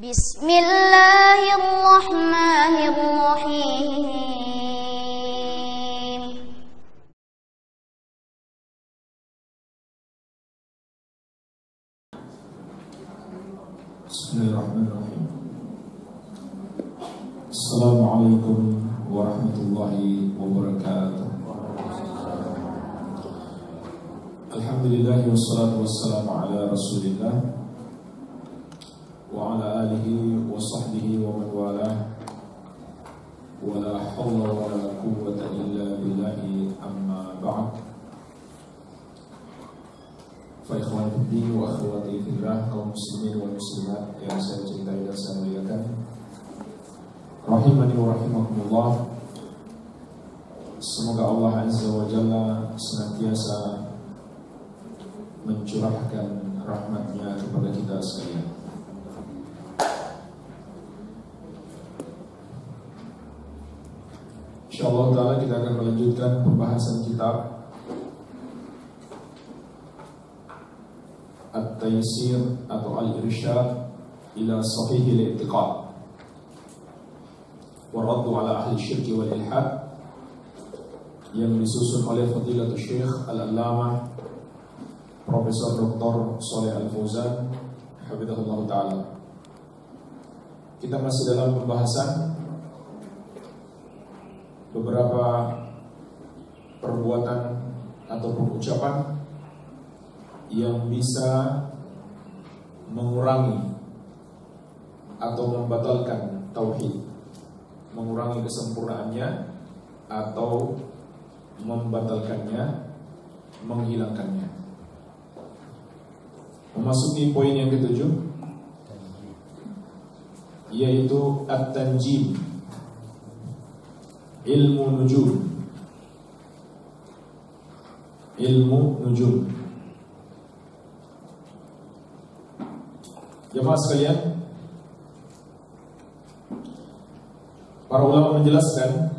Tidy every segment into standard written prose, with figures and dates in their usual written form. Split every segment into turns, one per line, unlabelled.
Bismillahirrahmanirrahim.
Bismillahirrahmanirrahim. Assalamualaikum warahmatullahi wabarakatuh. Alhamdulillah wassalatu wassalamu ala Rasulillah wa ala alihi wa sahbihi wa man walah. Wa la hawla wa la quwwata illa billahi, amma ba'd. Fa ikhwan fiddin wa akhwati fillah, kaum muslimin wal muslimat yang saya cintai dan saya muliakan, rahimani wa rahimakumullah. Semoga Allah Azza wa Jalla senantiasa mencurahkan rahmatnya kepada kita sekalian. InsyaAllah ta'ala kita akan melanjutkan pembahasan kitab At-Taysir atau Al-Irsyad ila Sahihil I'tiqad wa Raddu ala Ahli Syirki wal Ilhad, yang disusun oleh Fadilatul Syekh Al-Allamah Profesor Dr. Shalih Al-Fauzan hafizahullah ta'ala. Kita masih dalam pembahasan beberapa perbuatan ataupun ucapan yang bisa mengurangi atau membatalkan tauhid, mengurangi kesempurnaannya atau membatalkannya, menghilangkannya. Memasuki poin yang ketujuh, yaitu at-tanjim, ilmu nujum. Ilmu nujum. Jemaah sekalian, para ulama menjelaskan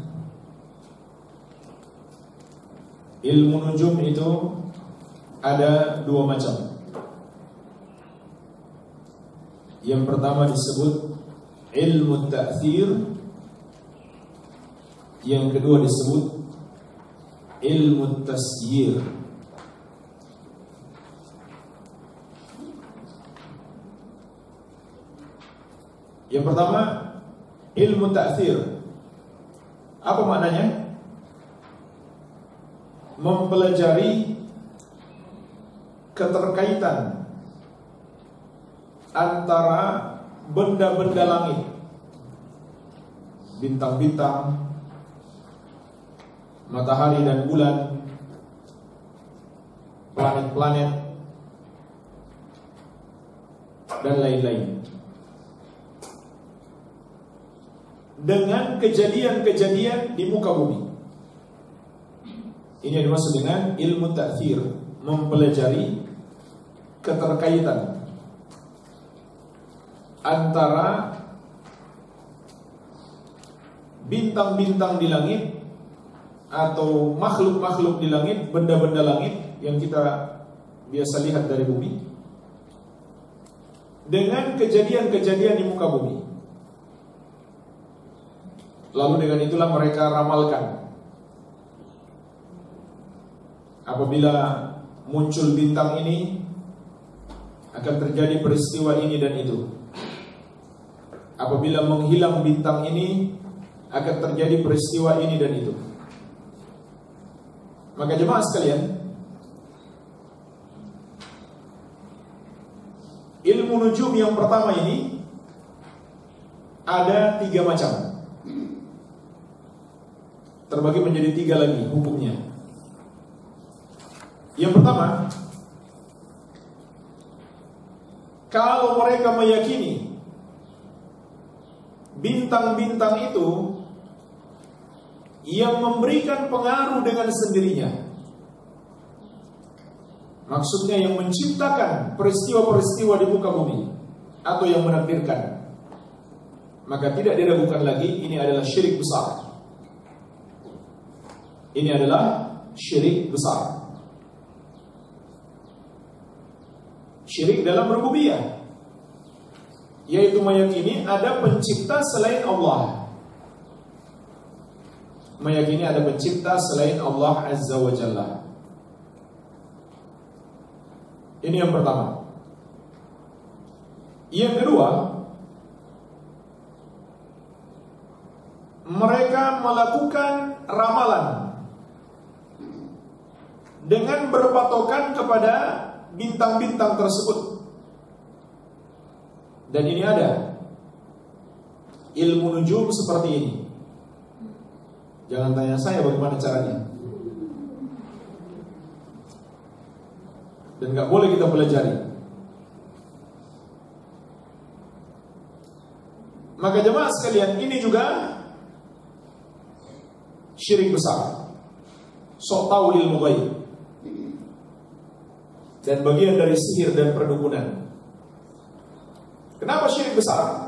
ilmu nujum itu ada dua macam. Yang pertama disebut ilmu ta'thir, yang kedua disebut ilmu tasyir. Yang pertama, ilmu ta'thir. Apa maknanya? Mempelajari keterkaitan antara benda-benda langit, bintang-bintang, matahari dan bulan, planet-planet, dan lain-lain, dengan kejadian-kejadian di muka bumi. Ini yang dimaksud dengan ilmu ta'thir, mempelajari keterkaitan antara bintang-bintang di langit atau makhluk-makhluk di langit, benda-benda langit yang kita biasa lihat dari bumi, dengan kejadian-kejadian di muka bumi. Lalu dengan itulah mereka ramalkan, apabila muncul bintang ini akan terjadi peristiwa ini dan itu. Apabila menghilang bintang ini akan terjadi peristiwa ini dan itu. Maka jemaah sekalian, ilmu nujum yang pertama ini ada tiga macam, terbagi menjadi tiga lagi hukumnya. Yang pertama, kalau mereka meyakini bintang-bintang itu yang memberikan pengaruh dengan sendirinya, maksudnya yang menciptakan peristiwa-peristiwa di muka bumi atau yang menakdirkan, maka tidak diragukan lagi ini adalah syirik besar. Ini adalah syirik besar. Syirik dalam rububiyah. yaitu meyakini ada pencipta selain Allah. Meyakini ada pencipta selain Allah Azza wa Jalla. Ini yang pertama. Yang kedua, mereka melakukan ramalan dengan berpatokan kepada bintang-bintang tersebut. Dan ini ada ilmu nujum seperti ini. Jangan tanya saya bagaimana caranya. Dan gak boleh kita pelajari. Maka jemaah sekalian, ini juga syirik besar. Sok tahu ilmu ghaib. Dan bagian dari sihir dan perdukunan. Kenapa syirik besar?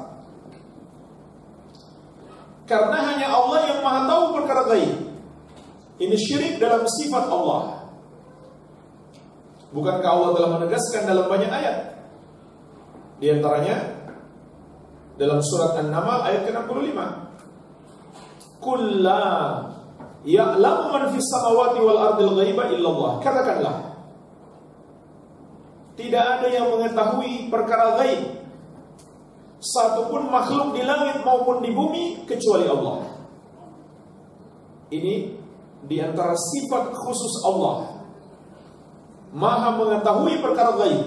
Karena hanya Allah yang maha tahu perkara ghaib. Ini syirik dalam sifat Allah. Bukankah Allah telah menegaskan dalam banyak ayat? Di antaranya dalam surat An-Naml ayat ke-65. Qul la ya'lamu man fis samawati wal ardil ghaiba illallah. Katakanlah, tidak ada yang mengetahui perkara ghaib satupun makhluk di langit maupun di bumi kecuali Allah. Ini di antara sifat khusus Allah, maha mengetahui perkara gaib.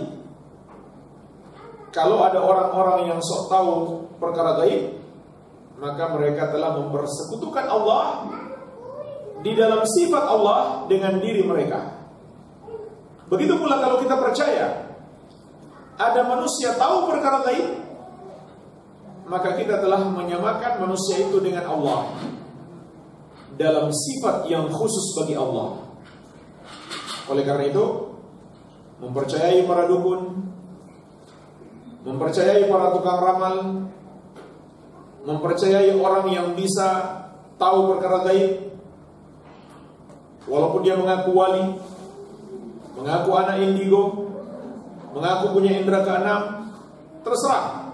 Kalau ada orang-orang yang sok tahu perkara gaib, maka mereka telah mempersekutukan Allah di dalam sifat Allah dengan diri mereka. Begitu pula kalau kita percaya ada manusia tahu perkara gaib, maka kita telah menyamakan manusia itu dengan Allah dalam sifat yang khusus bagi Allah. Oleh karena itu, mempercayai para dukun, mempercayai para tukang ramal, mempercayai orang yang bisa tahu perkara gaib, walaupun dia mengaku wali, mengaku anak indigo, mengaku punya indera keenam, terserah.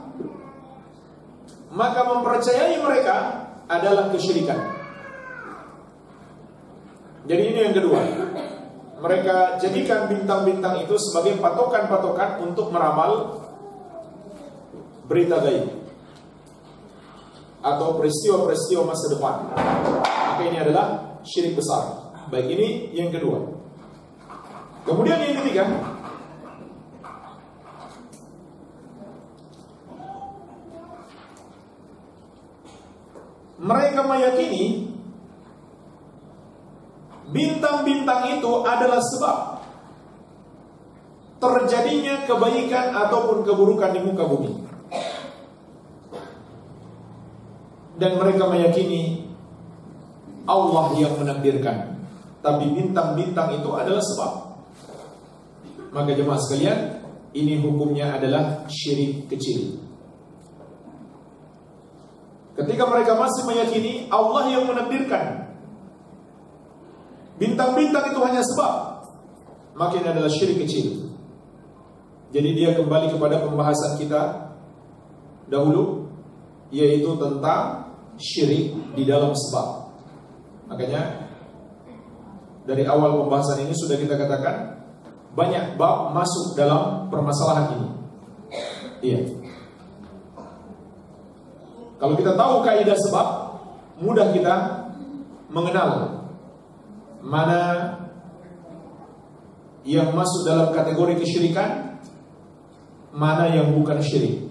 Maka mempercayai mereka adalah kesyirikan. Jadi ini yang kedua. Mereka jadikan bintang-bintang itu sebagai patokan-patokan untuk meramal berita gaib atau peristiwa-peristiwa masa depan. Maka ini adalah syirik besar. Baik, ini yang kedua. Kemudian yang ketiga, mereka meyakini bintang-bintang itu adalah sebab terjadinya kebaikan ataupun keburukan di muka bumi. Dan mereka meyakini Allah yang menakdirkan, tapi bintang-bintang itu adalah sebab. Maka jemaah sekalian, ini hukumnya adalah syirik kecil. Ketika mereka masih meyakini Allah yang menakdirkan, bintang-bintang itu hanya sebab, maka ini adalah syirik kecil. Jadi dia kembali kepada pembahasan kita dahulu, yaitu tentang syirik di dalam sebab. Makanya dari awal pembahasan ini sudah kita katakan banyak bab masuk dalam permasalahan ini. Iya. Kalau kita tahu kaidah sebab, mudah kita mengenal mana yang masuk dalam kategori kesyirikan, mana yang bukan syirik.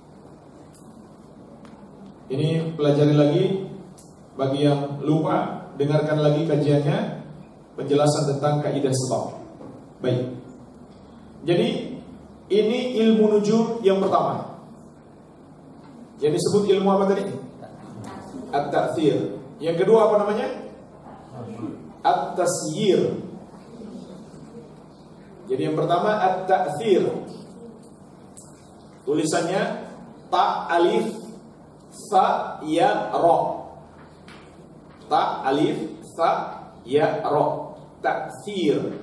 Ini pelajari lagi. Bagi yang lupa, dengarkan lagi kajiannya, penjelasan tentang kaidah sebab. Baik. Jadi ini ilmu nujum yang pertama. Yang disebut ilmu apa tadi? At-ta'thir. Yang kedua apa namanya? At-tasyir. Jadi yang pertama at-ta'thir. Tulisannya ta alif sa ya ra. Ta alif sa ya ra. Ta'thir.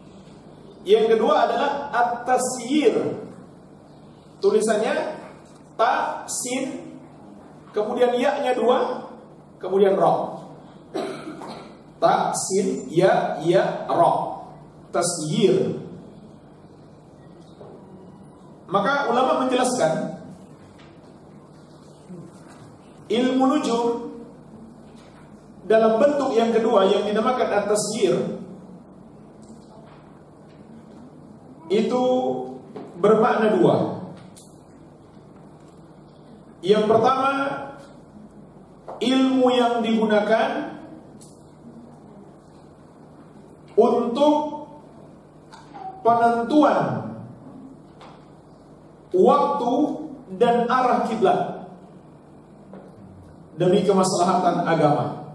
Yang kedua adalah at-tasyir. Tulisannya ta, sin, kemudian ya-nya 2, kemudian ra. Ta, sin, ya, ra. Tasyir. Maka ulama menjelaskan ilmu nujum dalam bentuk yang kedua yang dinamakan at-tasyir itu bermakna 2. Yang pertama, ilmu yang digunakan untuk penentuan waktu dan arah kiblat demi kemaslahatan agama.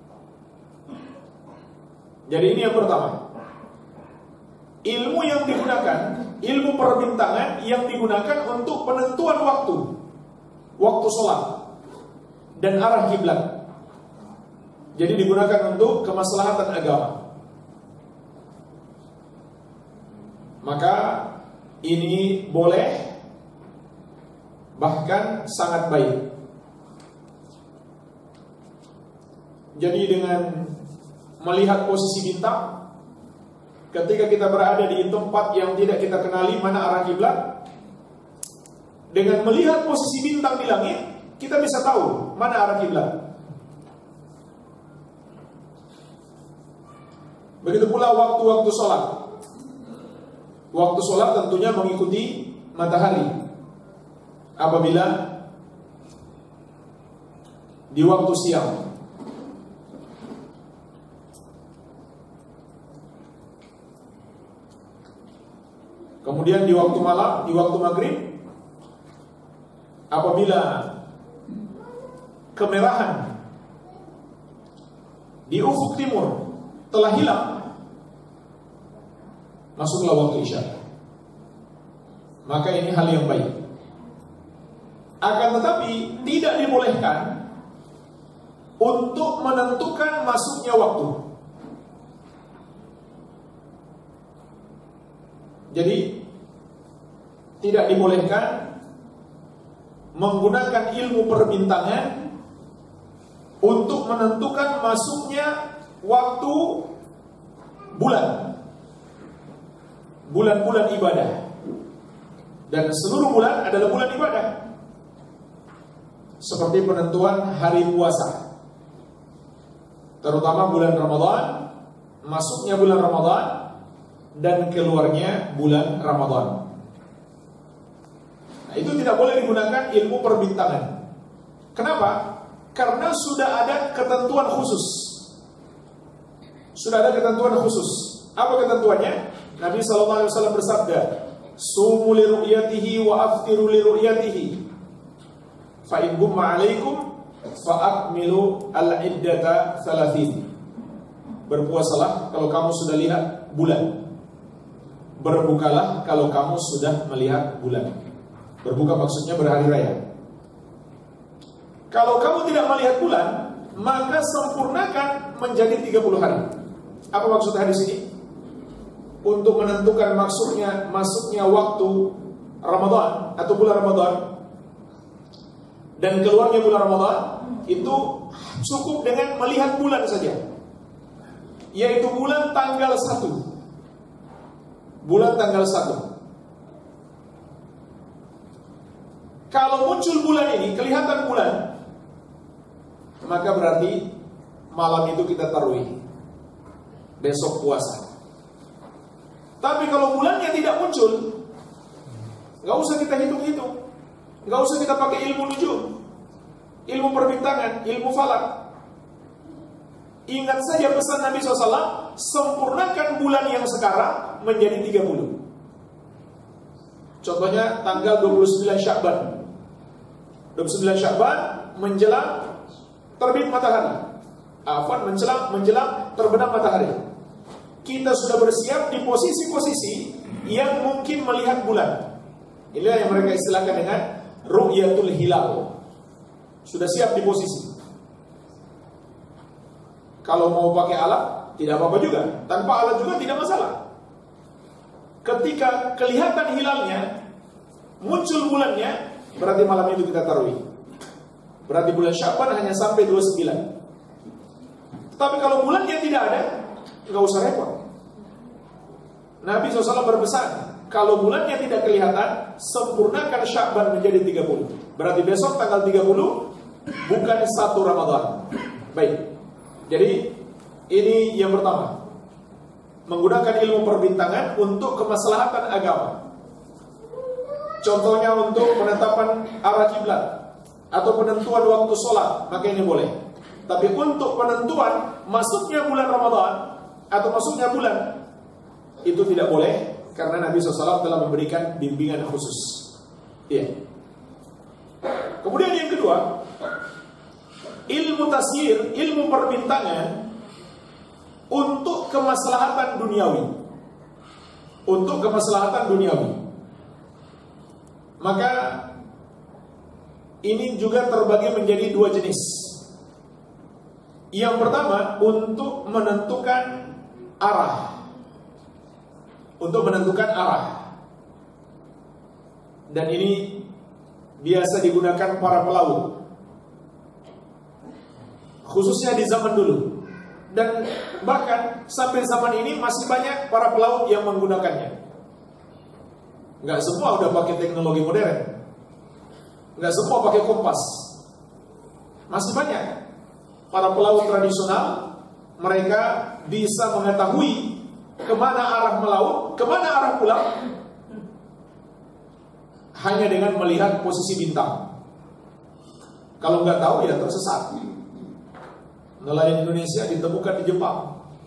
Jadi ini yang pertama. Ilmu yang digunakan, ilmu perbintangan yang digunakan untuk penentuan waktu sholat dan arah kiblat. Jadi digunakan untuk kemaslahatan agama. Maka ini boleh, bahkan sangat baik. Jadi dengan melihat posisi bintang, ketika kita berada di tempat yang tidak kita kenali mana arah kiblat, dengan melihat posisi bintang di langit, kita bisa tahu mana arah kiblat. Begitu pula waktu-waktu sholat. Waktu sholat tentunya mengikuti matahari. Apabila di waktu siang, kemudian di waktu malam, di waktu maghrib, apabila kemerahan di ufuk timur telah hilang, masuklah waktu isya. Maka ini hal yang baik. Akan tetapi tidak dibolehkan untuk menentukan masuknya waktu. Jadi tidak dibolehkan menggunakan ilmu perbintangan untuk menentukan masuknya waktu bulan-bulan ibadah. Dan seluruh bulan adalah bulan ibadah. Seperti penentuan hari puasa, terutama bulan Ramadan, masuknya bulan Ramadan dan keluarnya bulan Ramadan. Nah, itu tidak boleh digunakan ilmu perbintangan. Kenapa? Karena sudah ada ketentuan khusus. Sudah ada ketentuan khusus. Apa ketentuannya? Nabi SAW bersabda, "Sumu li ru'yatihi wa aftiru li ru'yatihi. Fa in gumma 'alaikum fa akmilu al-iddata 30." Berpuasalah kalau kamu sudah lihat bulan. Berbukalah kalau kamu sudah melihat bulan. Berbuka maksudnya berhari raya. Kalau kamu tidak melihat bulan, maka sempurnakan menjadi 30 hari. Apa maksud hadis ini? Untuk menentukan masuknya waktu Ramadan atau bulan Ramadan dan keluarnya bulan Ramadan, itu cukup dengan melihat bulan saja, yaitu bulan tanggal 1. Bulan tanggal 1. Kalau muncul bulan ini, kelihatan bulan, maka berarti malam itu kita tarawih, besok puasa. Tapi kalau bulannya tidak muncul, nggak usah kita hitung-hitung, nggak usah kita pakai ilmu nujum, ilmu perbintangan, ilmu falak. Ingat saja pesan Nabi SAW, sempurnakan bulan yang sekarang menjadi 30. Contohnya tanggal 29 Sya'ban. 29 Sya'ban menjelang terbit matahari. Menjelang terbenam matahari. Kita sudah bersiap di posisi-posisi yang mungkin melihat bulan. Inilah yang mereka istilahkan dengan ru'yatul hilal. Sudah siap di posisi. Kalau mau pakai alat, tidak apa-apa juga. Tanpa alat juga tidak masalah. Ketika kelihatan hilalnya, muncul bulannya,
berarti malam itu kita tarawih. Berarti bulan Sya'ban hanya sampai 29. Tapi kalau bulannya tidak ada, nggak usah repot. Nabi SAW berpesan, kalau bulannya tidak kelihatan, sempurnakan Sya'ban menjadi 30. Berarti besok tanggal 30 bukan 1 Ramadan. Baik. Jadi ini yang pertama, menggunakan ilmu perbintangan untuk kemaslahatan agama. Contohnya untuk penetapan arah kiblat atau penentuan waktu sholat, maka ini boleh. Tapi untuk penentuan masuknya bulan Ramadan atau masuknya bulan, itu tidak boleh, karena Nabi SAW telah memberikan bimbingan khusus. Iya. Kemudian yang kedua, ilmu tasyir, ilmu perbintangan untuk kemaslahatan duniawi. Untuk kemaslahatan duniawi. Maka ini juga terbagi menjadi 2 jenis. Yang pertama, untuk menentukan arah. Untuk menentukan arah. Dan ini biasa digunakan para pelaut, khususnya di zaman dulu. Dan bahkan sampai zaman ini masih banyak para pelaut yang menggunakannya. Nggak semua udah pakai teknologi modern, nggak semua pakai kompas. Masih banyak para pelaut tradisional, mereka bisa mengetahui kemana arah melaut, kemana arah pulang, hanya dengan melihat posisi bintang. Kalau nggak tahu ya tersesat. Nelayan Indonesia ditemukan di Jepang,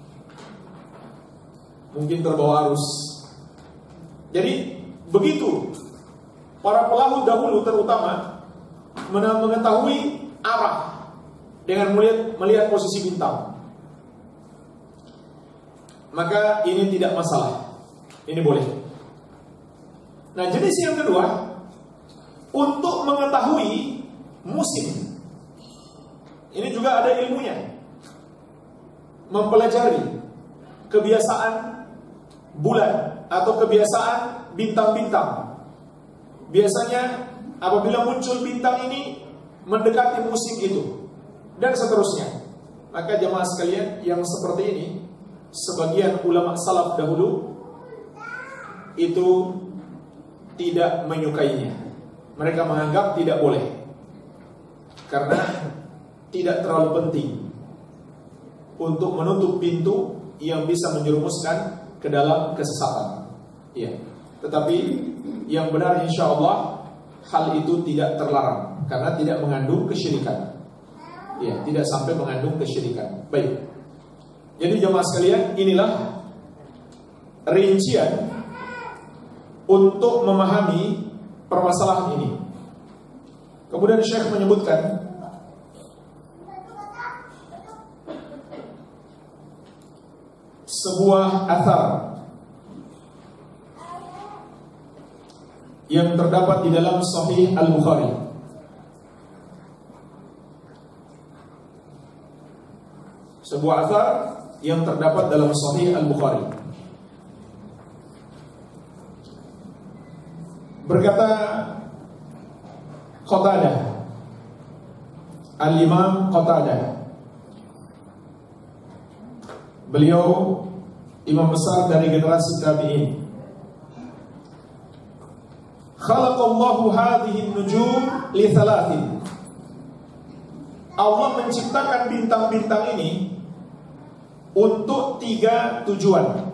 mungkin terbawa arus. Jadi begitu para pelaut dahulu terutama mengetahui arah dengan melihat posisi bintang. Maka ini tidak masalah, ini boleh. Nah, jenis yang kedua, untuk mengetahui musim. Ini juga ada ilmunya. Mempelajari kebiasaan bulan atau kebiasaan bintang-bintang. Biasanya apabila muncul bintang ini mendekati musim itu, dan seterusnya. Maka jemaah sekalian yang seperti ini, sebagian ulama salaf dahulu itu tidak menyukainya. Mereka menganggap tidak boleh, karena tidak terlalu penting untuk menutup pintu yang bisa menjerumuskan ke dalam kesesatan. Iya. Tetapi yang benar insya Allah hal itu tidak terlarang, karena tidak mengandung kesyirikan. Iya, tidak sampai mengandung kesyirikan. Baik. Jadi jemaah sekalian, inilah rincian untuk memahami permasalahan ini. Kemudian Syekh menyebutkan sebuah athar yang terdapat di dalam Sahih Al-Bukhari. Sebuah athar yang terdapat dalam Sahih Al-Bukhari. Berkata Qatadah, Al-Imam Qatadah, beliau imam besar dari generasi tabi'in. Khalaqallahu hadhihi an-nujum li thalathin. Allah menciptakan bintang-bintang ini untuk 3 tujuan.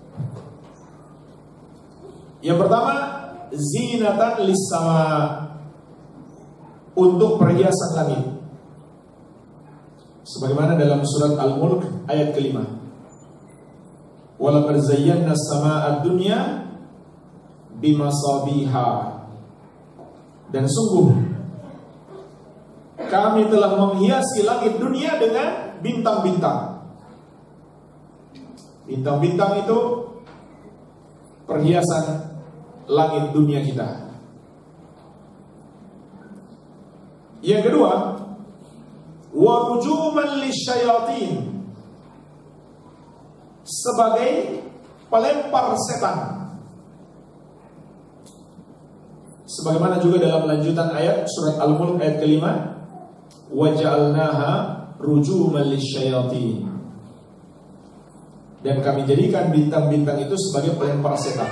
Yang pertama, zinatan lis-sama, untuk perhiasan langit. Sebagaimana dalam surat Al-Mulk ayat ke-5. Walaqad zayyana as-samaa'a ad-dunya bimasabiha. Dan sungguh kami telah menghiasi langit dunia dengan bintang-bintang. Bintang-bintang itu perhiasan langit dunia kita. Yang kedua, wa rujuman lisyayatin, sebagai pelempar setan. Sebagaimana juga dalam lanjutan ayat surat Al-Mulk ayat kelima, wa ja'alnaha rujuman lisyayatin. Dan kami jadikan bintang-bintang itu sebagai pelempar setan.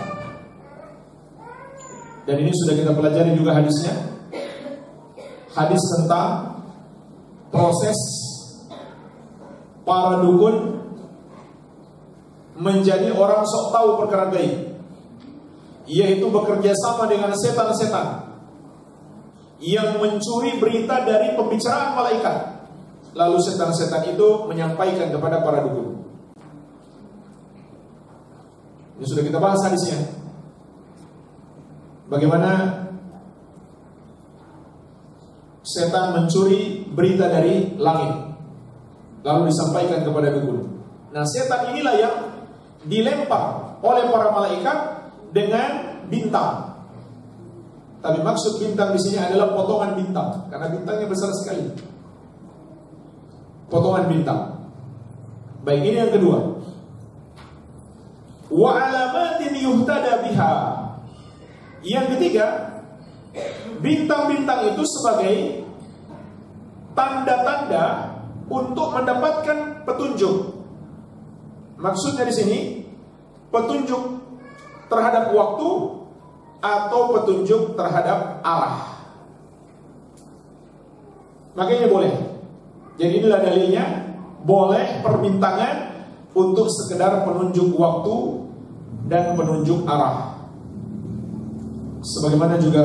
Dan ini sudah kita pelajari juga hadisnya. Hadis tentang proses para dukun menjadi orang sok tahu perkara gaib, yaitu bekerja sama dengan setan-setan yang mencuri berita dari pembicaraan malaikat. Lalu setan-setan itu menyampaikan kepada para dukun. Ini sudah kita bahas hadisnya. Bagaimana setan mencuri berita dari langit lalu disampaikan kepada dukun. Nah, setan inilah yang dilempar oleh para malaikat dengan bintang. Tapi maksud bintang di sini adalah potongan bintang, karena bintangnya besar sekali. Potongan bintang. Baik, ini yang kedua. Wa alamatin yuhtada biha. Yang ketiga, bintang-bintang itu sebagai tanda-tanda untuk mendapatkan petunjuk. Maksudnya di sini petunjuk terhadap waktu atau petunjuk terhadap arah. Makanya boleh. Jadi inilah dalilnya, boleh perbintangan untuk sekedar penunjuk waktu dan penunjuk arah. Sebagaimana juga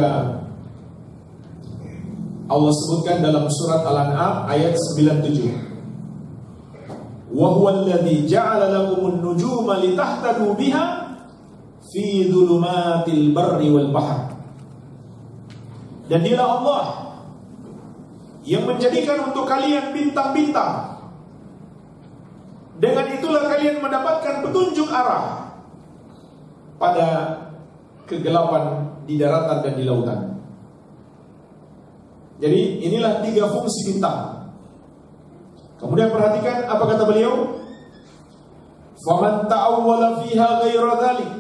Allah sebutkan dalam surat Al-An'am ayat 97. Wa huwa alladhi ja'ala lakumun nujuma litahtadu biha fi dhulumatil barri wal bahr. Dan dialah Allah yang menjadikan untuk kalian bintang-bintang. Dengan itulah kalian mendapatkan petunjuk arah pada kegelapan di daratan dan di lautan. Jadi inilah 3 fungsi bintang. Kemudian perhatikan apa kata beliau, faman ta'awwala fiha ghaira dhalik.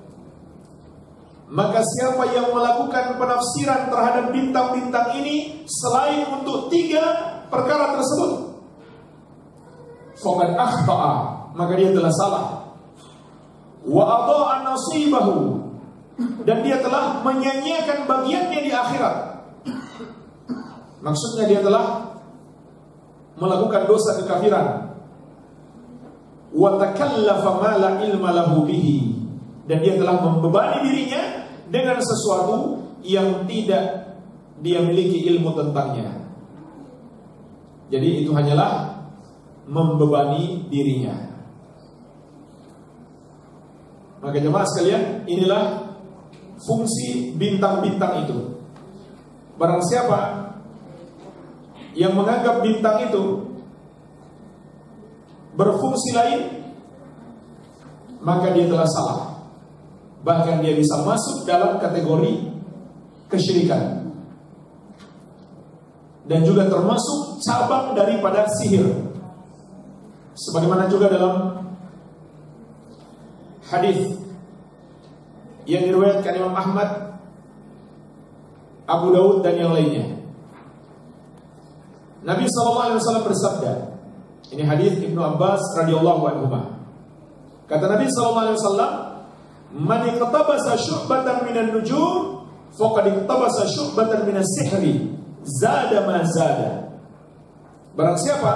Maka siapa yang melakukan penafsiran terhadap bintang-bintang ini selain untuk 3 perkara tersebut, faqad akhta'a, maka dia telah salah. Wa adha'a nasibahu, dan dia telah menyia-nyiakan bagiannya di akhirat. Maksudnya dia telah melakukan dosa kekafiran. Wa takallafa ma la ilma lahu bihi, dan dia telah membebani dirinya dengan sesuatu yang tidak dia miliki ilmu tentangnya. Jadi itu hanyalah membebani dirinya. Maka jemaah sekalian, inilah fungsi bintang-bintang itu. Barang siapa yang menganggap bintang itu berfungsi lain, maka dia telah salah. Bahkan dia bisa masuk dalam kategori kesyirikan, dan juga termasuk cabang daripada sihir. Sebagaimana juga dalam hadis yang diriwayatkan Imam Ahmad, Abu Daud dan yang lainnya, Nabi SAW bersabda, ini hadis Ibnu Abbas radhiyallahu anhu. Kata Nabi SAW, man iqtabasa syu'batan minan nujum faqad iqtabasa syu'batan minas sihri zada ma zada. Barang siapa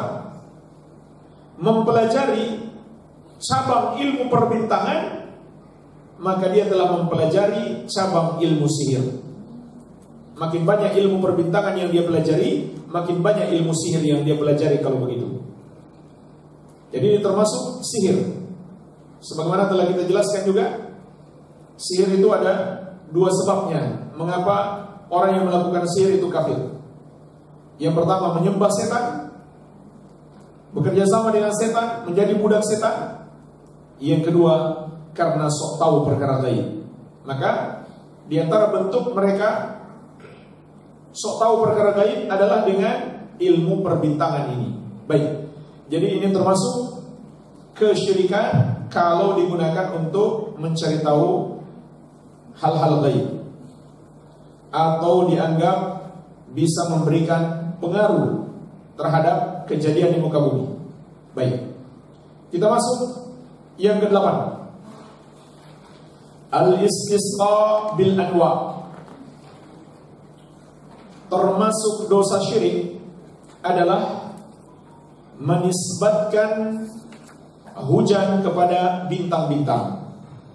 mempelajari cabang ilmu perbintangan, maka dia telah mempelajari cabang ilmu sihir. Makin banyak ilmu perbintangan yang dia pelajari, makin banyak ilmu sihir yang dia pelajari kalau begitu. Jadi ini termasuk sihir. Sebagaimana telah kita jelaskan juga, sihir itu ada 2 sebabnya mengapa orang yang melakukan sihir itu kafir. Yang pertama, menyembah setan, bekerja sama dengan setan, menjadi budak setan. Yang kedua, karena sok tahu perkara gaib. Maka di antara bentuk mereka sok tahu perkara gaib adalah dengan ilmu perbintangan ini. Baik, jadi ini termasuk kesyirikan kalau digunakan untuk mencari tahu hal-hal gaib. atau dianggap bisa memberikan pengaruh terhadap kejadian di muka bumi. Baik, kita masuk yang ke-8. Al-istisqa bil anwa. Termasuk dosa syirik adalah menisbatkan hujan kepada bintang-bintang.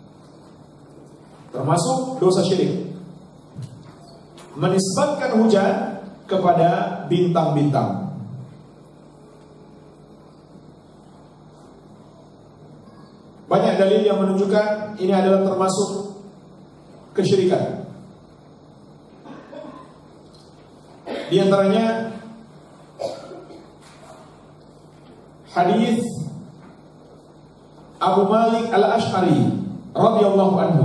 Termasuk dosa syirik menisbatkan hujan kepada bintang-bintang. Banyak dalil yang menunjukkan ini adalah termasuk kesyirikan. Di antaranya hadis Abu Malik Al-Asy'ari radhiyallahu anhu,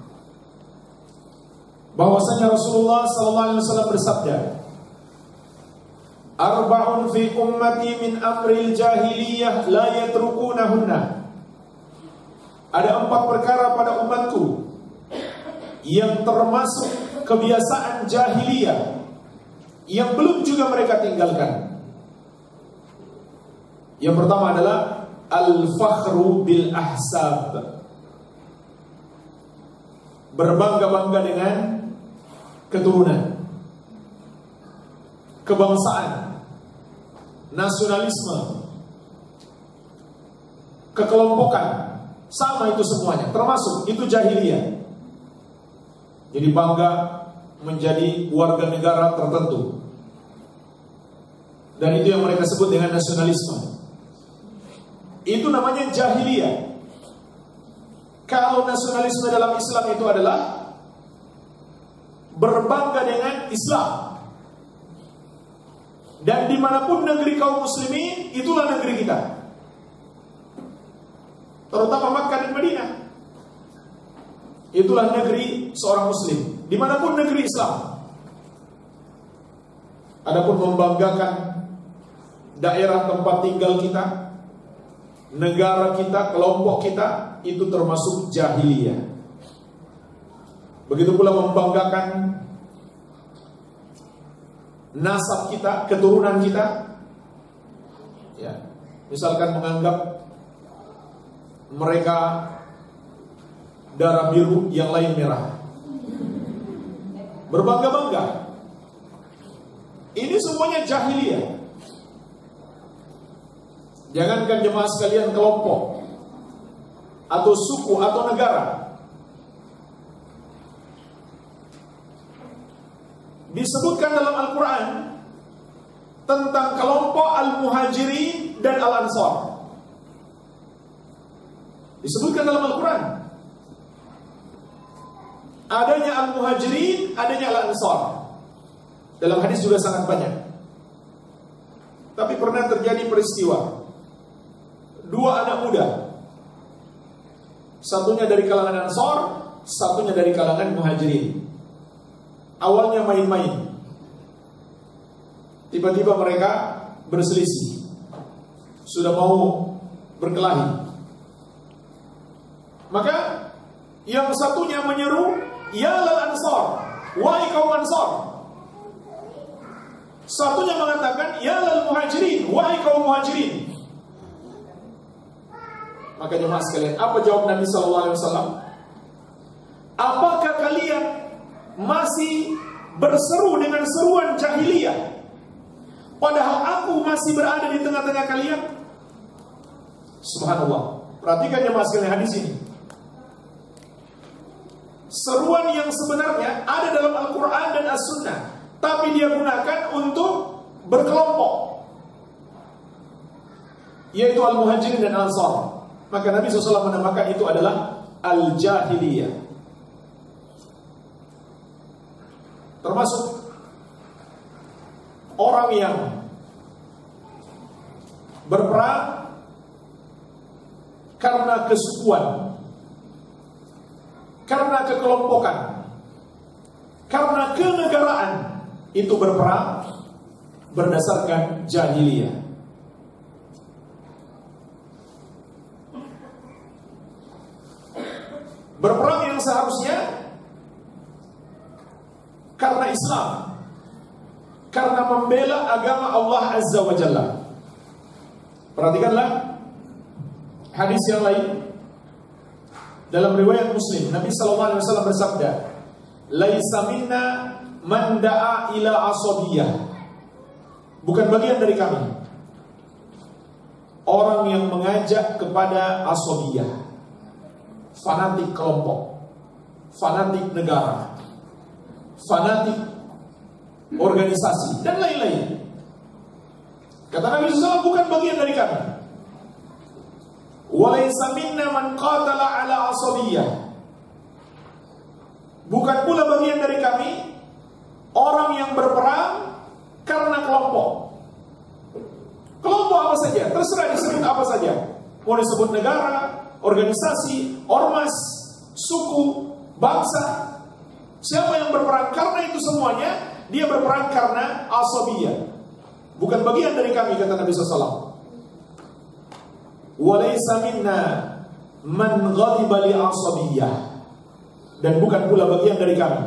bahwasanya Rasulullah sallallahu alaihi wasallam bersabda, "Arba'un fi ummati min amril jahiliyah la yatrukunahunna." Ada 4 perkara pada umatku yang termasuk kebiasaan jahiliyah yang belum juga mereka tinggalkan. Yang pertama adalah al-fakhru bil ahsab. Berbangga-bangga dengan keturunan, kebangsaan, nasionalisme, kekelompokan. Sama itu semuanya, termasuk itu jahiliyah. Jadi bangga menjadi warga negara tertentu, dan itu yang mereka sebut dengan nasionalisme. Itu namanya jahiliyah. Kalau nasionalisme dalam Islam itu adalah berbangga dengan Islam, dan dimanapun negeri kaum muslimin, itulah negeri kita, terutama Makkah dan Madinah. Itulah negeri seorang muslim, dimanapun negeri Islam. Adapun membanggakan daerah tempat tinggal kita, negara kita, kelompok kita, itu termasuk jahiliyah. Begitu pula membanggakan nasab kita, keturunan kita. Ya, misalkan menganggap mereka darah biru, yang lain merah, berbangga-bangga. Ini semuanya jahiliyah. Jangankan jemaah sekalian kelompok atau suku atau negara, disebutkan dalam Al-Quran tentang kelompok Al-Muhajirin dan Al-Ansar. Disebutkan dalam Al-Quran adanya Al-Muhajirin, adanya Al-Ansar. Dalam hadis juga sangat banyak. Tapi pernah terjadi peristiwa, 2 anak muda, satunya dari kalangan Ansar, satunya dari kalangan Muhajirin. Awalnya main-main, tiba-tiba mereka berselisih, sudah mau berkelahi. Maka yang satunya menyeru, "Ya lal Ansar, wahai kaum Ansar." Satunya mengatakan, "Ya lal Muhajirin, wahai kaum Muhajirin." Maka jemaah sekalian, apa jawab Nabi SAW? Apakah kalian masih berseru dengan seruan jahiliyah, padahal aku masih berada di tengah-tengah kalian? Subhanallah. Perhatikan jemaah sekalian hadis ini. Seruan yang sebenarnya ada dalam Al-Quran dan As-Sunnah, tapi dia gunakan untuk berkelompok, yaitu Al-Muhajirin dan Al-Ansar. Maka Nabi SAW menamakan itu adalah Al-Jahiliyah. Termasuk orang yang berperang karena kesukuan, karena kekelompokan, karena kenegaraan, itu berperang berdasarkan jahiliyah. Berperang yang seharusnya karena Islam, karena membela agama Allah Azza wa Jalla. Perhatikanlah hadis yang lain dalam riwayat Muslim. Nabi SAW bersabda, "Laisa minna man da'a ila asabiyah." Bukan bagian dari kami orang yang mengajak kepada asabiyah, fanatik kelompok, fanatik negara, fanatik organisasi, dan lain-lain. Kata Nabi SAW, bukan bagian dari kami. Walaysa minna man qatala ala asabiyah. Bukan pula bagian dari kami orang yang berperang karena kelompok. Kelompok apa saja, terserah disebut apa saja. Mau disebut negara, organisasi, ormas, suku, bangsa. Siapa yang berperang karena itu semuanya, dia berperang karena asabiyah. Bukan bagian dari kami, kata Nabi SAW. Walaysa minna man ghadiba li asabiyah. Dan bukan pula bagian dari kami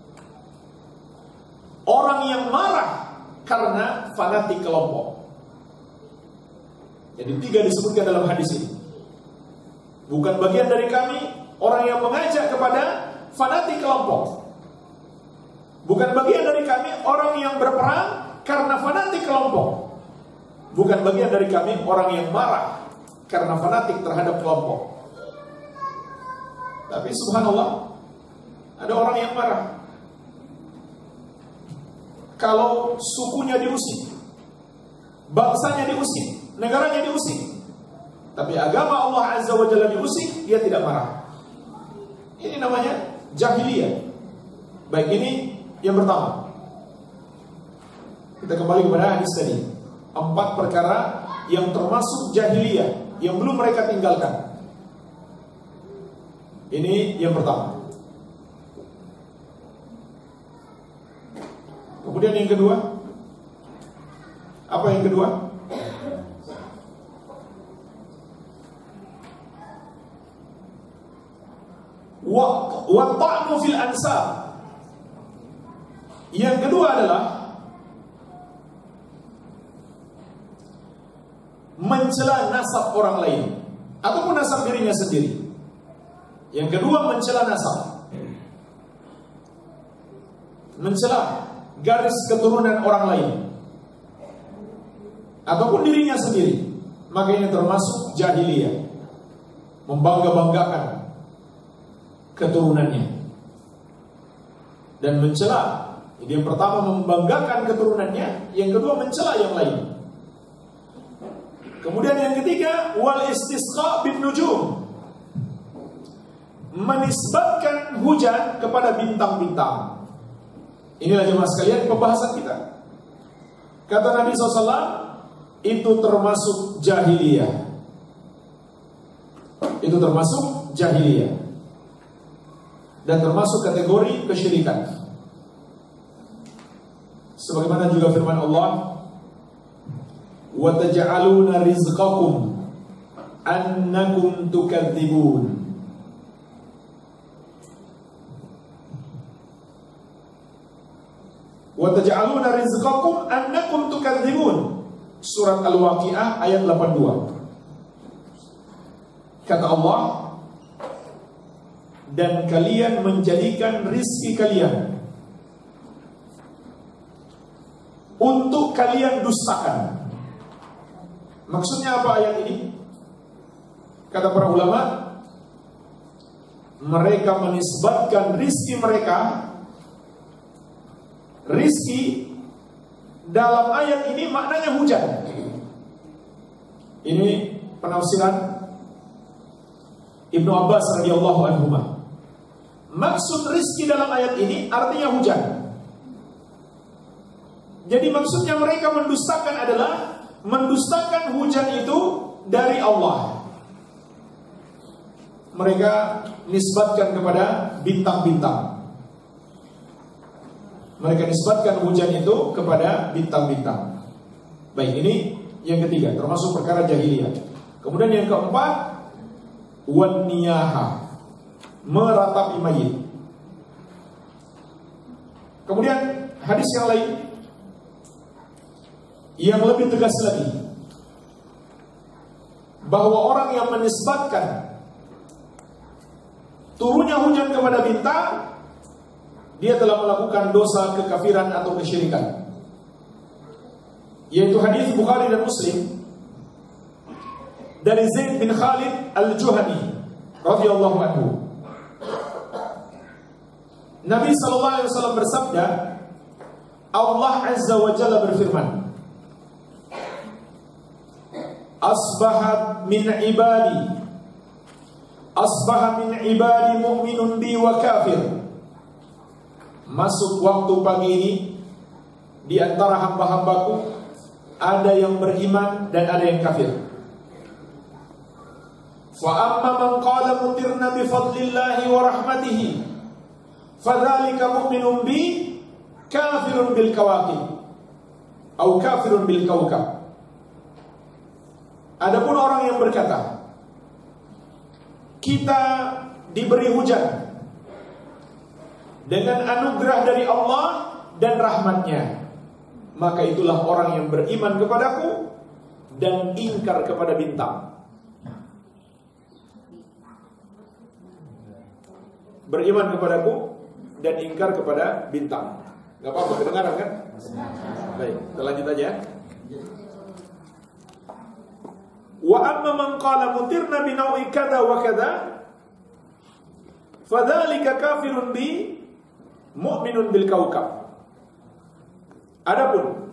orang yang marah karena fanatik kelompok. Jadi 3 disebutkan dalam hadis ini. Bukan bagian dari kami orang yang mengajak kepada fanatik kelompok. Bukan bagian dari kami orang yang berperang karena fanatik kelompok. Bukan bagian dari kami orang yang marah karena fanatik terhadap kelompok. Tapi subhanallah, ada orang yang marah kalau sukunya diusik, bangsanya diusik, negaranya diusik. Tapi agama Allah Azza wa Jalla diusik, dia tidak marah. Ini namanya jahiliyah. Baik, ini yang pertama. Kita kembali kepada hadis tadi. 4 perkara yang termasuk jahiliyah yang belum mereka tinggalkan. Ini yang pertama. Kemudian yang kedua, apa yang kedua? Wa ta'nu fil ansab. Yang kedua adalah mencela nasab orang lain ataupun nasab dirinya sendiri. Yang kedua, mencela nasab, mencela garis keturunan orang lain ataupun dirinya sendiri. Maka ini termasuk jahiliyah, membangga-banggakan keturunannya dan mencela. Jadi yang pertama membanggakan keturunannya, yang kedua mencela yang lain. Kemudian yang ketiga, wal istisqa bin nujum, menisbatkan hujan kepada bintang-bintang. Inilah jemaah sekalian pembahasan kita. Kata Nabi SAW, itu termasuk jahiliyah. Itu termasuk jahiliyah dan termasuk kategori kesyirikan. Sebagaimana juga firman Allah, wa taj'aluna rizqakum annakum tukadzibun. Wa taj'aluna rizqakum annakum tukadzibun. Surat Al-Waqiah ayat 82. Kata Allah, dan kalian menjadikan rizki kalian untuk kalian dustakan. Maksudnya apa ayat ini? Kata para ulama, mereka menisbatkan rizki mereka. Rizki dalam ayat ini maknanya hujan. Ini penafsiran Ibnu Abbas radhiyallahu anhu. Maksud rizki dalam ayat ini artinya hujan. Jadi maksudnya mereka mendustakan adalah mendustakan hujan itu dari Allah. Mereka nisbatkan kepada bintang-bintang. Mereka nisbatkan hujan itu kepada bintang-bintang. Baik, ini yang ketiga, termasuk perkara jahiliyah. Kemudian yang keempat, wan niyaha, meratapi mayit. Kemudian hadis yang lain yang lebih tegas lagi, bahwa orang yang menisbatkan turunnya hujan kepada bintang, dia telah melakukan dosa kekafiran atau kesyirikan. Yaitu hadis Bukhari dan Muslim dari Zaid bin Khalid al-Juhani radhiyallahu anhu. Nabi sallallahu alaihi wasallam bersabda, Allah azza wa jalla berfirman, asbaha min ibadi mu'minun bi wa kafir. Masuk waktu pagi ini, di antara hamba-hambaku ada yang beriman dan ada yang kafir. Fa amma man qala mutirna bi fadlillahi wa rahmatihi fadzalika mu'minun bi kafirun bil kawakib atau kafirun bil kaukab. Adapun orang yang berkata, kita diberi hujan dengan anugerah dari Allah dan rahmatnya, maka itulah orang yang beriman kepadaku dan ingkar kepada bintang. Beriman kepadaku dan ingkar kepada bintang. Gak apa-apa, kedengaran kan? Baik, kita lanjut aja. Wa amma man qala mutirna bi nawi kada wa kada fadzalika kafirun bi mu'minun bil kaukab. Adapun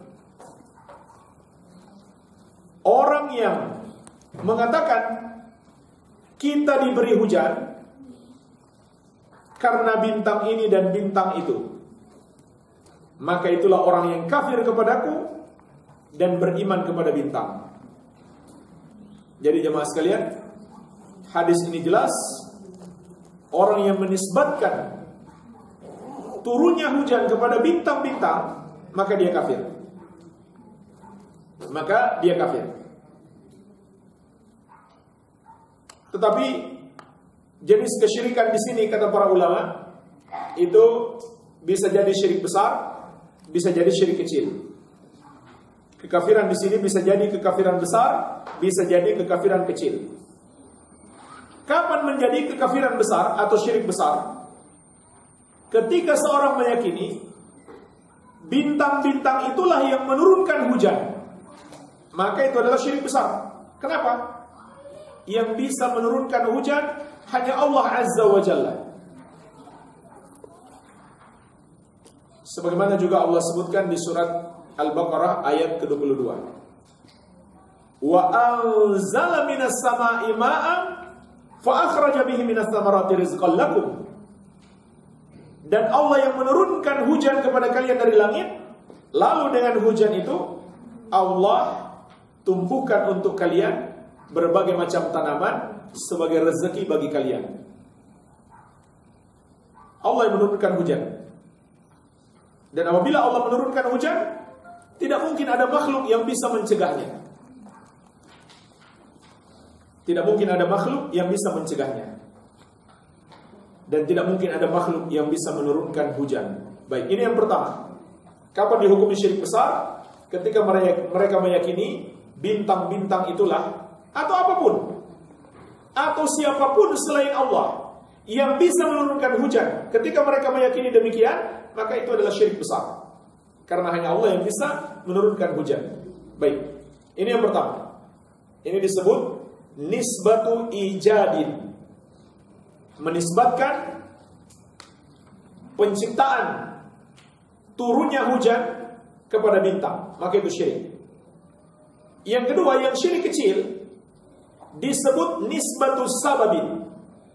orang yang mengatakan kita diberi hujan karena bintang ini dan bintang itu, maka itulah orang yang kafir kepadaku dan beriman kepada bintang. Jadi jemaah sekalian, hadis ini jelas, orang yang menisbatkan turunnya hujan kepada bintang-bintang, maka dia kafir. Maka dia kafir. Tetapi jenis kesyirikan di sini kata para ulama itu bisa jadi syirik besar, bisa jadi syirik kecil. Kekafiran di sini bisa jadi kekafiran besar, bisa jadi kekafiran kecil. Kapan menjadi kekafiran besar atau syirik besar? Ketika seorang meyakini bintang-bintang itulah yang menurunkan hujan, maka itu adalah syirik besar. Kenapa? Yang bisa menurunkan hujan hanya Allah Azza wa Jalla. Sebagaimana juga Allah sebutkan di surat Al-Baqarah ayat ke-22. Wa anzala minas sama'i ma'an fa akhraja bihi minas thamarati rizqan lakum. Dan Allah yang menurunkan hujan kepada kalian dari langit, lalu dengan hujan itu Allah tumpukan untuk kalian berbagai macam tanaman sebagai rezeki bagi kalian. Allah yang menurunkan hujan. Dan apabila Allah menurunkan hujan, tidak mungkin ada makhluk yang bisa mencegahnya. Tidak mungkin ada makhluk yang bisa mencegahnya. Dan tidak mungkin ada makhluk yang bisa menurunkan hujan. Baik, ini yang pertama. Kapan dihukumi syirik besar? Ketika mereka meyakini bintang-bintang itulah, atau apapun, atau siapapun selain Allah yang bisa menurunkan hujan. Ketika mereka meyakini demikian, maka itu adalah syirik besar. Karena hanya Allah yang bisa menurunkan hujan. Baik, ini yang pertama. Ini disebut nisbatu ijadin. Menisbatkan penciptaan turunnya hujan kepada bintang, maka itu syirik. Yang kedua, yang syirik kecil disebut nisbatu sababin.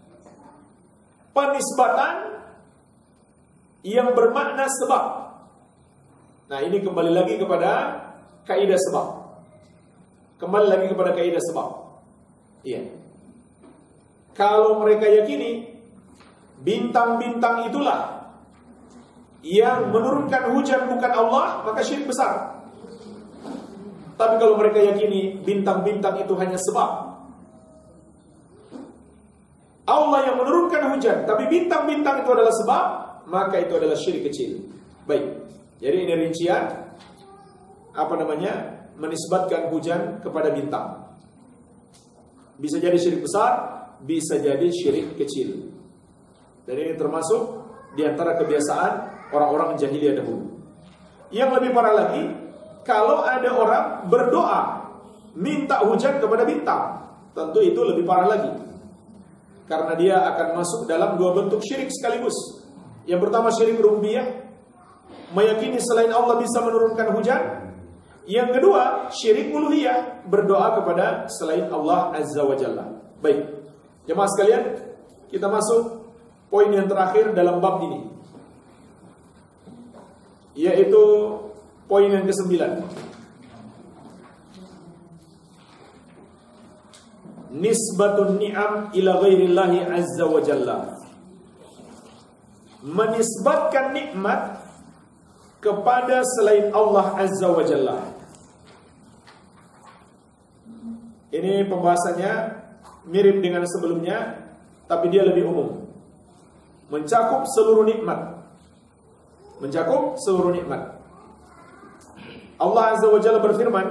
Penisbatan yang bermakna sebab. Nah, ini kembali lagi kepada kaidah sebab. Kembali lagi kepada kaidah sebab. Iya. Kalau mereka yakini bintang-bintang itulah yang menurunkan hujan bukan Allah, maka syirik besar. Tapi kalau mereka yakini bintang-bintang itu hanya sebab, Allah yang menurunkan hujan, tapi bintang-bintang itu adalah sebab, maka itu adalah syirik kecil. Baik. Jadi ini rincian menisbatkan hujan kepada bintang. Bisa jadi syirik besar, bisa jadi syirik kecil. Dan ini termasuk di antara kebiasaan orang-orang jahiliyah dahulu. Yang lebih parah lagi, kalau ada orang berdoa minta hujan kepada bintang, tentu itu lebih parah lagi. Karena dia akan masuk dalam dua bentuk syirik sekaligus. Yang pertama syirik rububiyah, meyakini selain Allah bisa menurunkan hujan. Yang kedua syirik uluhiyah, berdoa kepada selain Allah Azza wa Jalla. Baik, jemaah sekalian, kita masuk poin yang terakhir dalam bab ini, yaitu poin yang ke-9. Nisbatun ni'am ila ghairillahi azza wa jalla. Menisbatkan nikmat kepada selain Allah azza wa jalla. Ini pembahasannya mirip dengan sebelumnya, tapi dia lebih umum. Mencakup seluruh nikmat. Mencakup seluruh nikmat. Allah azza wa jalla berfirman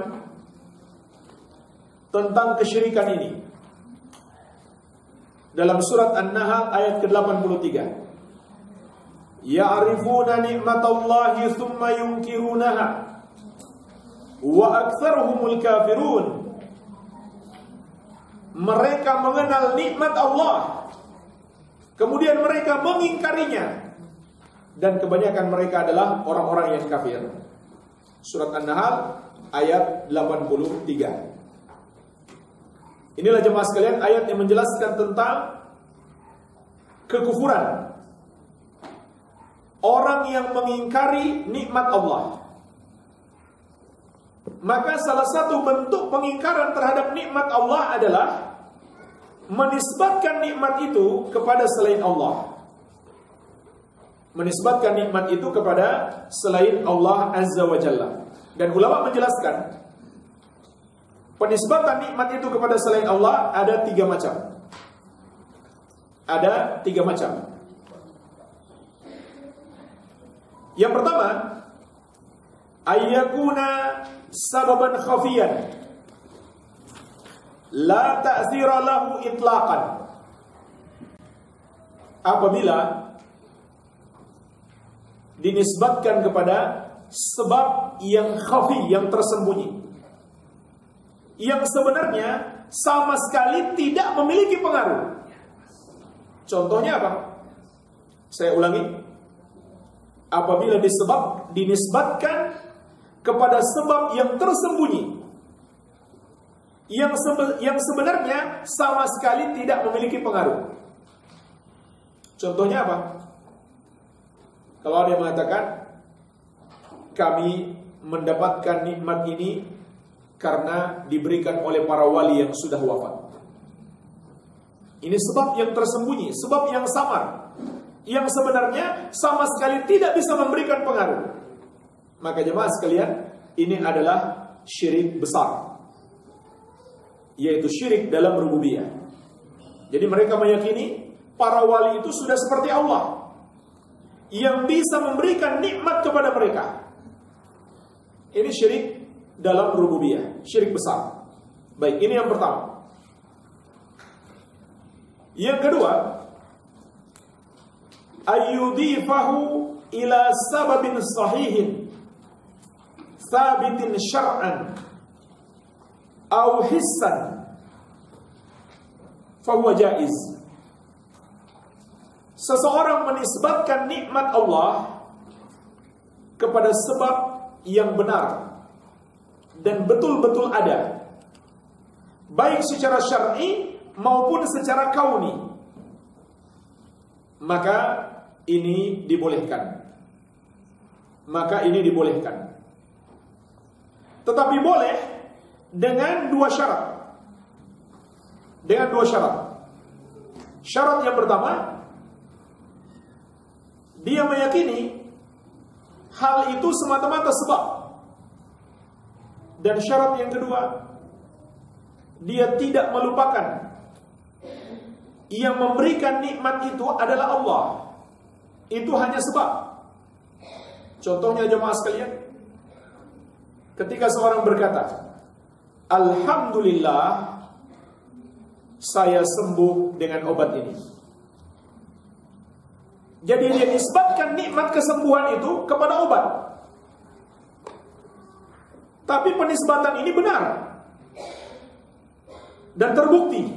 tentang kesyirikan ini dalam surat An-Nahl ayat ke-83. Ya'rifuna ni'matallahi thumma yunkirunaha wa aktsaruhumul kafirun. Mereka mengenal nikmat Allah, kemudian mereka mengingkarinya, dan kebanyakan mereka adalah orang-orang yang kafir. Surat An-Nahl ayat 83. Inilah jemaah sekalian ayat yang menjelaskan tentang kekufuran orang yang mengingkari nikmat Allah. Maka salah satu bentuk pengingkaran terhadap nikmat Allah adalah menisbatkan nikmat itu kepada selain Allah. Menisbatkan nikmat itu kepada selain Allah Azza wa Jalla. Dan ulama menjelaskan penisbatan nikmat itu kepada selain Allah ada 3 macam. Ada 3 macam. Yang pertama, ayyakuna sababan khafiyan la ta'thira lahu itlaqan. Apabila dinisbatkan kepada sebab yang khafi, yang tersembunyi, yang sebenarnya sama sekali tidak memiliki pengaruh. Contohnya apa? Saya ulangi. Apabila dinisbatkan kepada sebab yang tersembunyi, yang sebenarnya sama sekali tidak memiliki pengaruh. Contohnya apa? Kalau ada yang mengatakan kami mendapatkan nikmat ini karena diberikan oleh para wali yang sudah wafat. Ini sebab yang tersembunyi, sebab yang samar, yang sebenarnya sama sekali tidak bisa memberikan pengaruh. Maka jemaah sekalian, ini adalah syirik besar, yaitu syirik dalam rububiyah. Jadi mereka meyakini para wali itu sudah seperti Allah, yang bisa memberikan nikmat kepada mereka. Ini syirik dalam rububiyah, syirik besar. Baik, ini yang pertama. Yang kedua, ayyudhifahu ila sababin sahihin thabitin syar'an aw hissan fahuwa jaiz. Seseorang menisbatkan nikmat Allah kepada sebab yang benar dan betul-betul ada, baik secara syar'i maupun secara kauni, maka ini dibolehkan. Maka ini dibolehkan. Tetapi boleh dengan 2 syarat. Dengan 2 syarat. Syarat yang pertama, dia meyakini hal itu semata-mata sebab. Dan syarat yang kedua, dia tidak melupakan yang memberikan nikmat itu adalah Allah. Itu hanya sebab. Contohnya jemaah sekalian, ketika seorang berkata, alhamdulillah, saya sembuh dengan obat ini. Jadi dia nisbatkan nikmat kesembuhan itu kepada obat. Tapi penisbatan ini benar dan terbukti.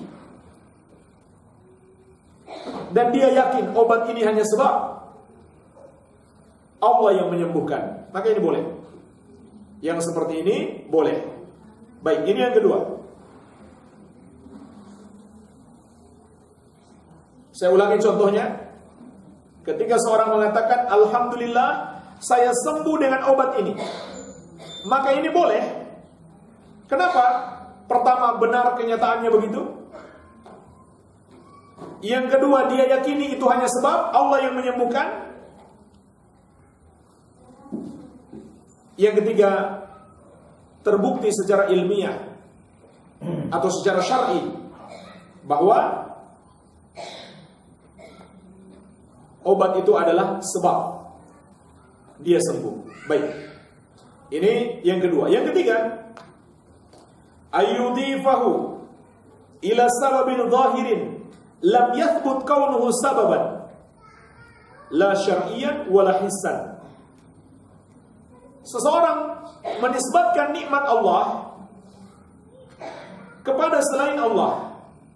Dan dia yakin obat ini hanya sebab Allah yang menyembuhkan. Maka ini boleh. Yang seperti ini boleh. Baik, ini yang kedua. Saya ulangi contohnya. Ketika seorang mengatakan, alhamdulillah, saya sembuh dengan obat ini. Maka ini boleh. Kenapa? Pertama, benar kenyataannya begitu. Yang kedua, dia yakini itu hanya sebab Allah yang menyembuhkan. Yang ketiga, terbukti secara ilmiah atau secara syar'i bahwa obat itu adalah sebab dia sembuh. Baik. Ini yang kedua. Yang ketiga, ayyudifahu ila sababin zahirin lam yathbut kaunuhu sababan la syar'iyan wala hissan. Seseorang menisbatkan nikmat Allah kepada selain Allah,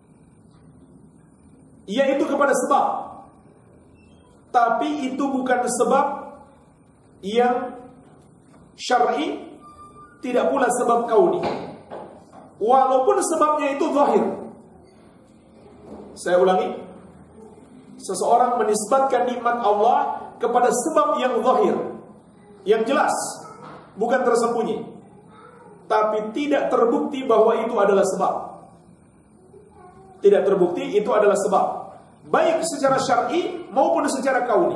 yaitu kepada sebab, tapi itu bukan sebab yang syar'i, tidak pula sebab kauni, walaupun sebabnya itu zahir. Saya ulangi, seseorang menisbatkan nikmat Allah kepada sebab yang zahir, yang jelas, bukan tersembunyi, tapi tidak terbukti bahwa itu adalah sebab. Tidak terbukti itu adalah sebab, baik secara syar'i maupun secara kauni.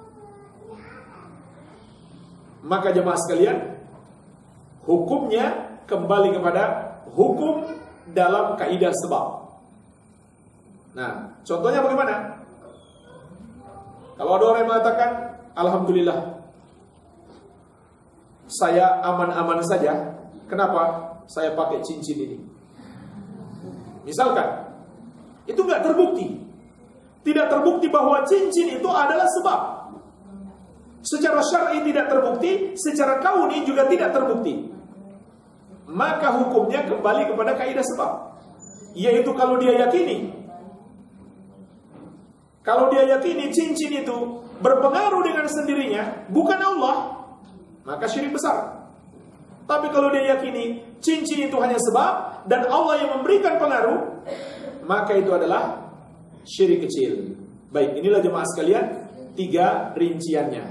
Maka jemaah sekalian, hukumnya kembali kepada hukum dalam kaidah sebab. Nah, contohnya bagaimana? Kalau ada orang yang mengatakan, alhamdulillah, saya aman-aman saja. Kenapa? Saya pakai cincin ini. Misalkan, itu nggak terbukti. Tidak terbukti bahwa cincin itu adalah sebab. Secara syar'i tidak terbukti, secara kauni juga tidak terbukti. Maka hukumnya kembali kepada kaidah sebab. Yaitu kalau dia yakini cincin itu berpengaruh dengan sendirinya, bukan Allah, maka syirik besar. Tapi kalau dia yakini cincin itu hanya sebab dan Allah yang memberikan pengaruh, maka itu adalah syirik kecil. Baik, inilah jemaah sekalian 3 rinciannya.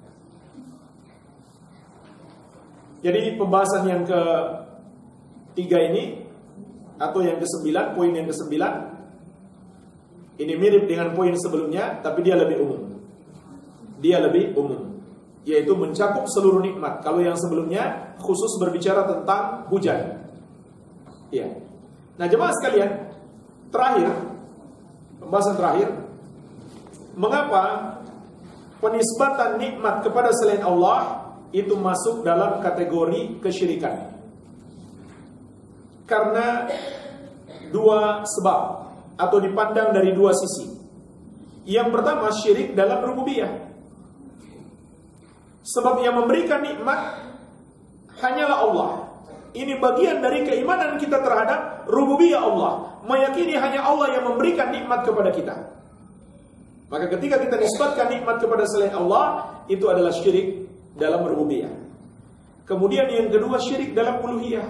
Jadi pembahasan yang ke-3 ini, atau yang ke-9, poin yang ke-9, ini mirip dengan poin sebelumnya, tapi dia lebih umum. Yaitu mencakup seluruh nikmat. Kalau yang sebelumnya khusus berbicara tentang hujan. Ya. Nah, jemaah sekalian, pembahasan terakhir, mengapa penisbatan nikmat kepada selain Allah itu masuk dalam kategori kesyirikan? Karena 2 sebab, atau dipandang dari 2 sisi. Yang pertama, syirik dalam rububiyah. Sebab yang memberikan nikmat hanyalah Allah. Ini bagian dari keimanan kita terhadap rububiyah Allah. Meyakini hanya Allah yang memberikan nikmat kepada kita. Maka ketika kita nisbatkan nikmat kepada selain Allah, itu adalah syirik dalam rububiyah. Kemudian yang kedua, syirik dalam uluhiyah.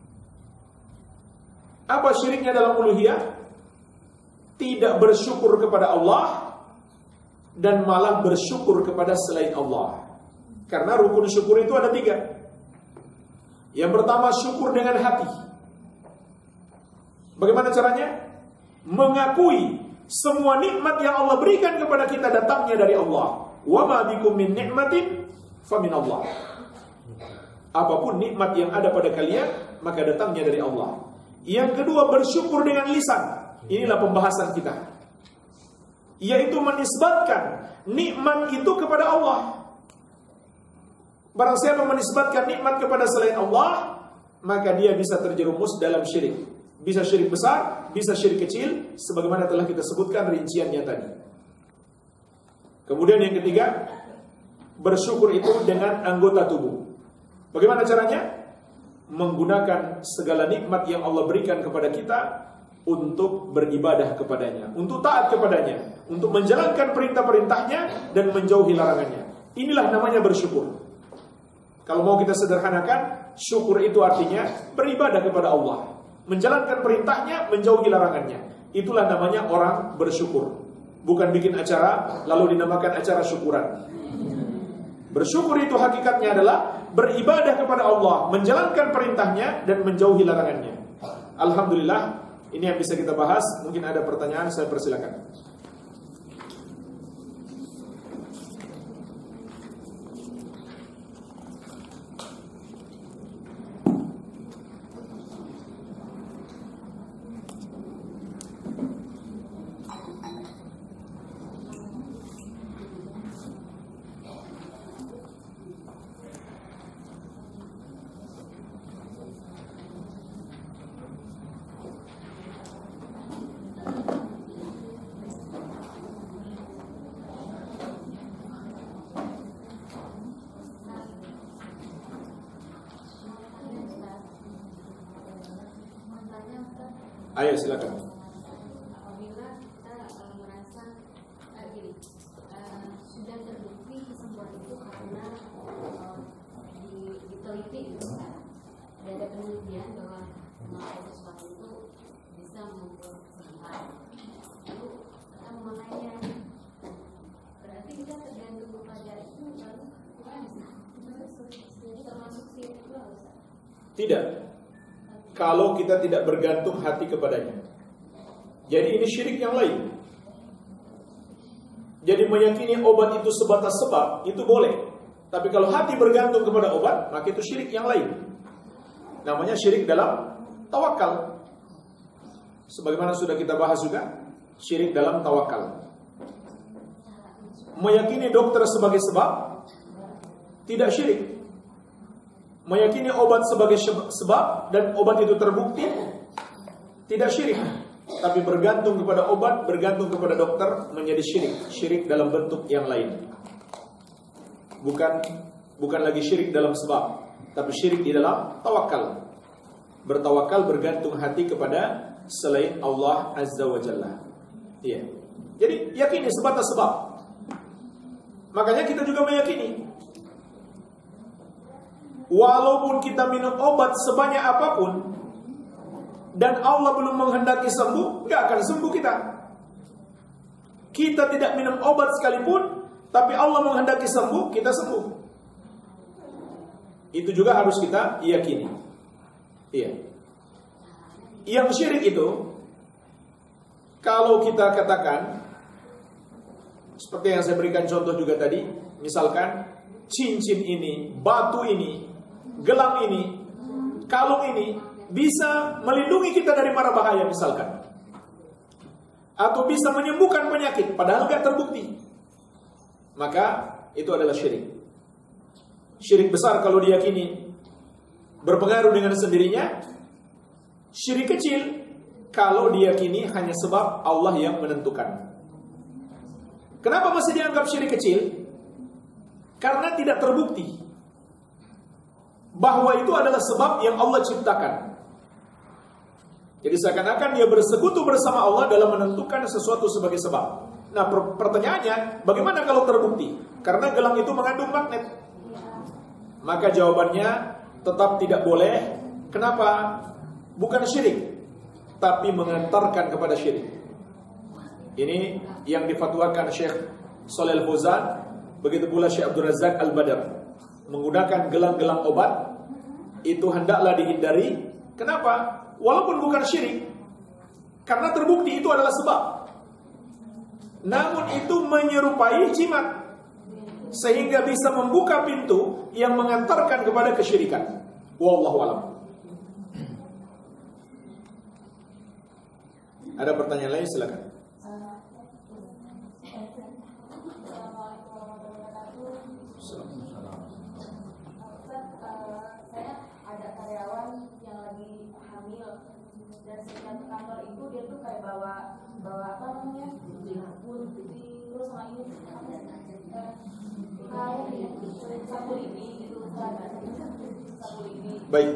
Apa syiriknya dalam uluhiyah? Tidak bersyukur kepada Allah dan malah bersyukur kepada selain Allah. Karena rukun syukur itu ada 3. Yang pertama, syukur dengan hati. Bagaimana caranya? Mengakui semua nikmat yang Allah berikan kepada kita datangnya dari Allah. Wa ma bikum min ni'matin fa min Allah. Apapun nikmat yang ada pada kalian, maka datangnya dari Allah. Yang kedua, bersyukur dengan lisan. Inilah pembahasan kita, yaitu menisbatkan nikmat itu kepada Allah. Barang siapa menisbatkan nikmat kepada selain Allah, maka dia bisa terjerumus dalam syirik. Bisa syirik besar, bisa syirik kecil, sebagaimana telah kita sebutkan rinciannya tadi. Kemudian yang ketiga, bersyukur itu dengan anggota tubuh. Bagaimana caranya? Menggunakan segala nikmat yang Allah berikan kepada kita untuk beribadah kepadanya, untuk taat kepadanya, untuk menjalankan perintah-perintahnya dan menjauhi larangannya. Inilah namanya bersyukur. Kalau mau kita sederhanakan, syukur itu artinya beribadah kepada Allah, menjalankan perintahnya, menjauhi larangannya. Itulah namanya orang bersyukur. Bukan bikin acara lalu dinamakan acara syukuran. Bersyukur itu hakikatnya adalah beribadah kepada Allah, menjalankan perintahnya dan menjauhi larangannya. Alhamdulillah, ini yang bisa kita bahas. Mungkin ada pertanyaan, saya persilakan. Ayo silakan.
Apabila kita merasa gini, sudah terbukti kesembuhan itu karena diteliti gitu sekarang, dan ada penelitian bahwa memakai sesuatu itu bisa membuat kesembuhan. Lalu kita memakainya, berarti kita tergantung kepada itu, lalu bisa termasuk sirik itu harus?
Tidak. Kalau kita tidak bergantung hati kepadanya. Jadi ini syirik yang lain. Jadi meyakini obat itu sebatas sebab, itu boleh. Tapi kalau hati bergantung kepada obat, maka itu syirik yang lain. Namanya syirik dalam tawakal. Sebagaimana sudah kita bahas juga, syirik dalam tawakal. Meyakini dokter sebagai sebab, tidak syirik. Meyakini obat sebagai sebab dan obat itu terbukti, tidak syirik. Tapi bergantung kepada obat, bergantung kepada dokter menjadi syirik. Syirik dalam bentuk yang lain. Bukan lagi syirik dalam sebab, tapi syirik di dalam tawakal. Bertawakal, bergantung hati kepada selain Allah Azza wa Jalla. Iya. Jadi yakini sebatas sebab. Makanya kita juga meyakini, walaupun kita minum obat sebanyak apapun dan Allah belum menghendaki sembuh, gak akan sembuh kita. Kita tidak minum obat sekalipun, tapi Allah menghendaki sembuh, kita sembuh. Itu juga harus kita yakini. Iya. Yang syirik itu, kalau kita katakan, seperti yang saya berikan contoh juga tadi, misalkan cincin ini, batu ini, gelang ini, kalung ini bisa melindungi kita dari mara bahaya misalkan, atau bisa menyembuhkan penyakit padahal tidak terbukti, maka itu adalah syirik. Syirik besar kalau diyakini berpengaruh dengan sendirinya. Syirik kecil kalau diyakini hanya sebab Allah yang menentukan. Kenapa masih dianggap syirik kecil? Karena tidak terbukti bahwa itu adalah sebab yang Allah ciptakan. Jadi seakan-akan dia bersekutu bersama Allah dalam menentukan sesuatu sebagai sebab. Nah pertanyaannya, bagaimana kalau terbukti? Karena gelang itu mengandung magnet. Maka jawabannya tetap tidak boleh. Kenapa? Bukan syirik, tapi mengantarkan kepada syirik. Ini yang difatwakan Syekh Shalih Al-Fauzan, begitu pula Syekh Abdul Razak Al-Badr. Menggunakan gelang-gelang obat itu hendaklah dihindari. Kenapa? Walaupun bukan syirik, karena terbukti itu adalah sebab. Namun itu menyerupai jimat, sehingga bisa membuka pintu yang mengantarkan kepada kesyirikan. Wallahu a'lam. Ada pertanyaan lain, silakan.
dan sekitar kantor itu dia tuh kayak bawa apa namanya putih terus sama ini sapu lidi gitu sapu lidi.
Baik.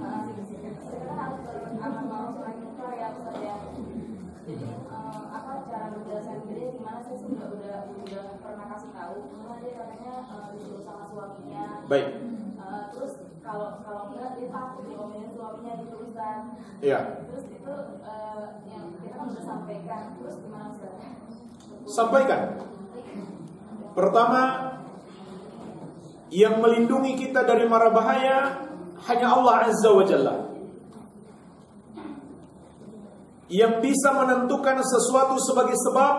Akan mau selain itu ya saya apa cara menjelaskan diri gimana saya sih udah pernah kasih tahu cuma dia katanya disuruh sama suaminya.
Baik.
Terus kalau enggak dia takut diomelin suaminya gitu Ustaz.
Iya.
Terus itu yang kita kan udah sampaikan terus gimana Ustaz?
Sampaikan. Pertama, yang melindungi kita dari mara bahaya hanya Allah Azza wa Jalla. Yang bisa menentukan sesuatu sebagai sebab,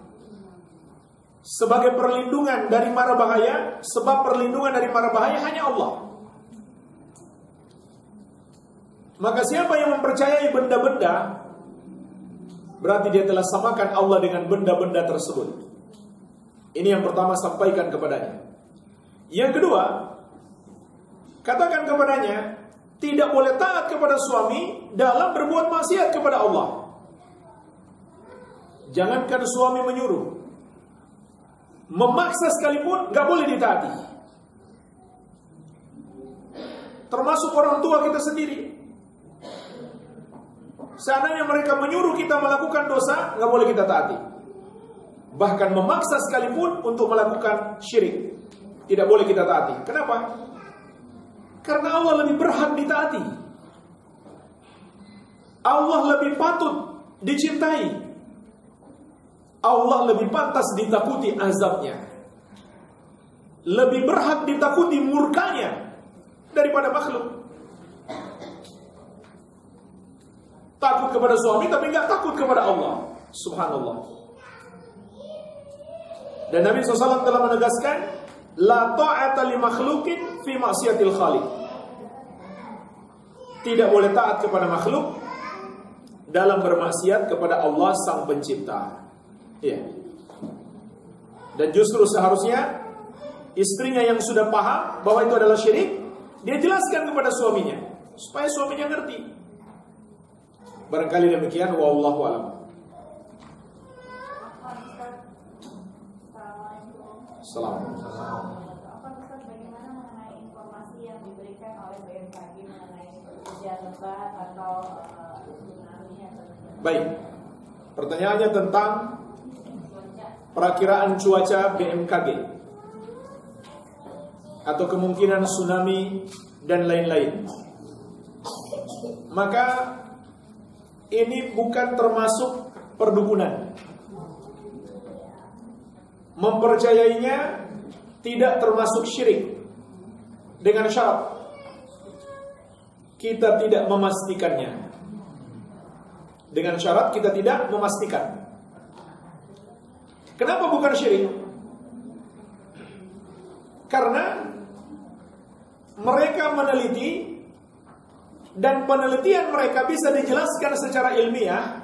sebagai perlindungan dari mara bahaya, sebab perlindungan dari mara bahaya hanya Allah. Maka siapa yang mempercayai benda-benda, berarti dia telah samakan Allah dengan benda-benda tersebut. Ini yang pertama, sampaikan kepadanya. Yang kedua, katakan kepadanya, tidak boleh taat kepada suami dalam berbuat maksiat kepada Allah. Jangankan suami menyuruh, memaksa sekalipun gak boleh ditaati. Termasuk orang tua kita sendiri. Seandainya mereka menyuruh kita melakukan dosa, gak boleh kita taati. Bahkan memaksa sekalipun untuk melakukan syirik, tidak boleh kita taati. Kenapa? Karena Allah lebih berhak ditaati. Allah lebih patut dicintai. Allah lebih pantas ditakuti azabnya. Lebih berhak ditakuti murkanya daripada makhluk. Takut kepada suami tapi nggak takut kepada Allah. Subhanallah. Dan Nabi SAW telah menegaskan, la ta'ata li makhlukin fi maksiatil khaliq. Tidak boleh taat kepada makhluk dalam bermaksiat kepada Allah Sang Pencipta. Iya. Dan justru seharusnya istrinya yang sudah paham bahwa itu adalah syirik, dia jelaskan kepada suaminya supaya suaminya ngerti. Barangkali demikian, wallahu a'lam. Assalamualaikum.
Bagaimana mengenai informasi yang diberikan oleh BMKG mengenai hujan lebat atau tsunami atau
Baik. Pertanyaannya tentang perakiraan cuaca BMKG atau kemungkinan tsunami dan lain-lain. Maka ini bukan termasuk perdukunan. Mempercayainya tidak termasuk syirik, dengan syarat kita tidak memastikannya. Dengan syarat kita tidak memastikan. Kenapa bukan syirik? Karena mereka meneliti dan penelitian mereka bisa dijelaskan secara ilmiah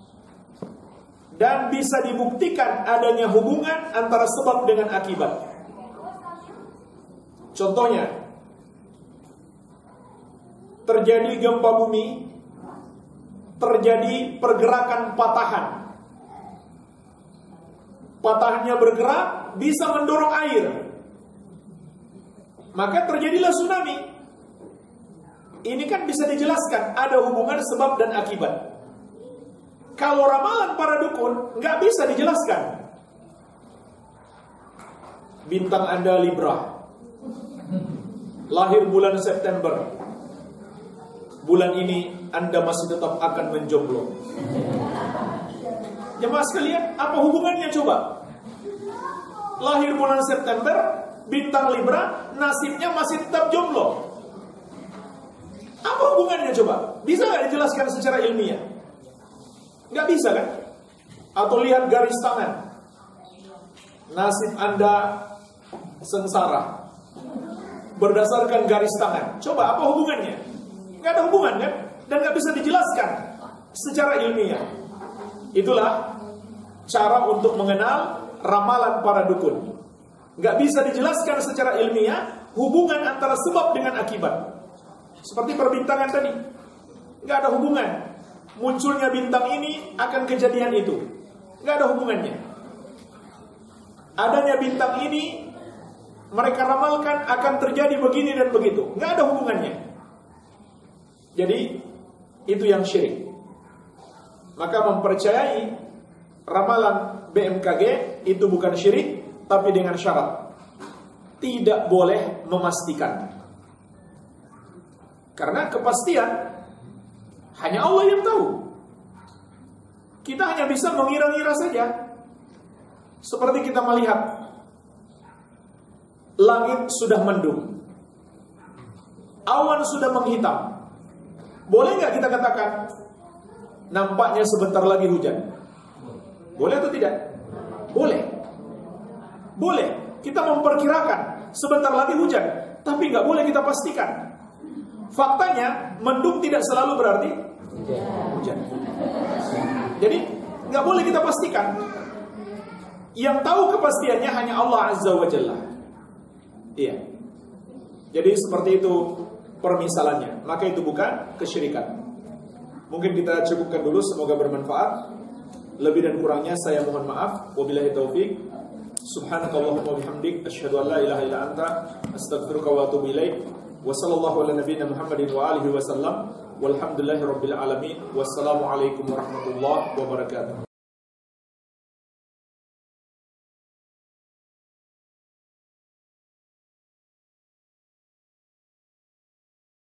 dan bisa dibuktikan adanya hubungan antara sebab dengan akibat. Contohnya, terjadi gempa bumi, terjadi pergerakan patahan. Patahannya bergerak, bisa mendorong air. Maka terjadilah tsunami. Ini kan bisa dijelaskan, ada hubungan sebab dan akibat. Kalau ramalan para dukun, nggak bisa dijelaskan. Bintang Anda Libra, lahir bulan September. Bulan ini Anda masih tetap akan menjomblo. Jemaah sekalian, apa hubungannya coba? Lahir bulan September, bintang Libra, nasibnya masih tetap jomblo. Apa hubungannya coba? Bisa nggak dijelaskan secara ilmiah? Nggak bisa kan? Atau lihat garis tangan, nasib Anda sengsara berdasarkan garis tangan. Coba apa hubungannya? Nggak ada hubungan kan? Dan nggak bisa dijelaskan secara ilmiah. Itulah cara untuk mengenal ramalan para dukun. Nggak bisa dijelaskan secara ilmiah hubungan antara sebab dengan akibat. Seperti perbintangan tadi, nggak ada hubungan munculnya bintang ini akan kejadian itu. Nggak ada hubungannya. Adanya bintang ini mereka ramalkan akan terjadi begini dan begitu. Nggak ada hubungannya. Jadi itu yang syirik. Maka mempercayai ramalan BMKG itu bukan syirik, tapi dengan syarat tidak boleh memastikan. Karena kepastian hanya Allah yang tahu. Kita hanya bisa mengira-ngira saja. Seperti kita melihat langit sudah mendung, awan sudah menghitam. Boleh nggak kita katakan nampaknya sebentar lagi hujan? Boleh atau tidak? Boleh. Boleh. Kita memperkirakan sebentar lagi hujan, tapi nggak boleh kita pastikan. Faktanya mendung tidak selalu berarti hujan. Jadi nggak boleh kita pastikan. Yang tahu kepastiannya hanya Allah Azza wa Jalla. Iya. Jadi seperti itu permisalannya. Maka itu bukan kesyirikan. Mungkin kita cukupkan dulu, semoga bermanfaat. Lebih dan kurangnya saya mohon maaf. Wabillahi taufik. Subhanakallahumma wa bihamdik, asyhadu an la ilaha illa anta, astaghfiruka wa atubu ilaik. Wa sallallahu ala nabiyyina Muhammadin wa alihi wa sallam. Walhamdulillahirabbil alamin. Wassalamu alaikum warahmatullahi wabarakatuh.